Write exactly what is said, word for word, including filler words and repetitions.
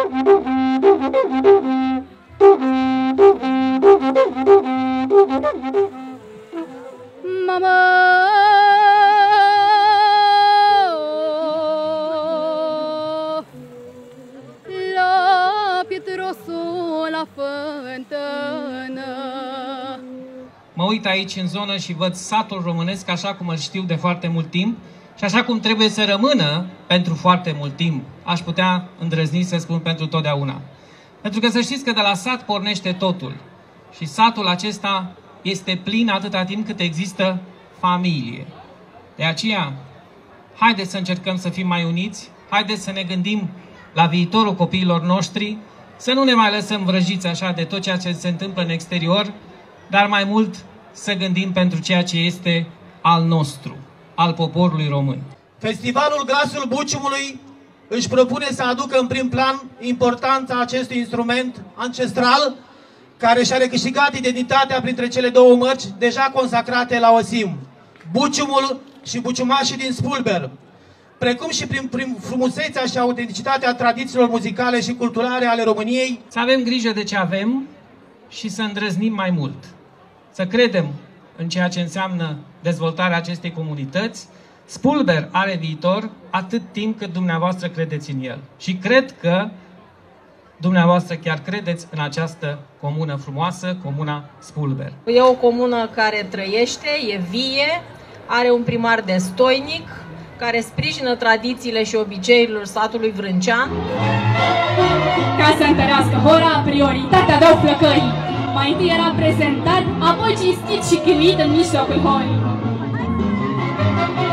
Mama, la Pietrosul la fântână. Mă uit aici în zonă și văd satul românesc așa cum îl știu de foarte mult timp și așa cum trebuie să rămână pentru foarte mult timp. Aș putea îndrăzni să spun pentru totdeauna. Pentru că să știți că de la sat pornește totul. Și satul acesta este plin atâta timp cât există familie. De aceea, haideți să încercăm să fim mai uniți, haideți să ne gândim la viitorul copiilor noștri, să nu ne mai lăsăm vrăjiți așa de tot ceea ce se întâmplă în exterior, dar mai mult să gândim pentru ceea ce este al nostru, al poporului român. Festivalul Glasul Buciumului își propune să aducă în prim plan importanța acestui instrument ancestral, care și-a recâștigat identitatea printre cele două mărci deja consacrate la Osim, Buciumul și buciumașii din Spulber, precum și prin, prin frumusețea și autenticitatea tradițiilor muzicale și culturale ale României. Să avem grijă de ce avem și să îndrăznim mai mult. Să credem în ceea ce înseamnă dezvoltarea acestei comunități. Spulber are viitor atât timp cât dumneavoastră credeți în el. Și cred că dumneavoastră chiar credeți în această comună frumoasă, comuna Spulber. E o comună care trăiește, e vie, are un primar destoinic, care sprijină tradițiile și obiceiurile satului Vrâncean. Ca să întărească hora, prioritatea dau flăcării. Mai întâi era prezentat, apoi cinstit și chinuit în mijlocul horii.